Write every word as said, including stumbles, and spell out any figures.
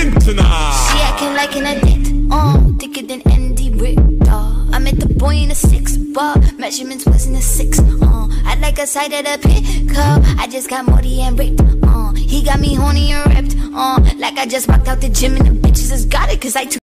tonight. She acting like an addict, uh, thicker than Andy Rick, uh. I met the boy in a six bar, measurements wasn't a six, uh. I like a side of the pickup, I just got Morty and Rick, uh. He got me horny and ripped, uh. Like I just walked out the gym and the bitches just got it, cause I took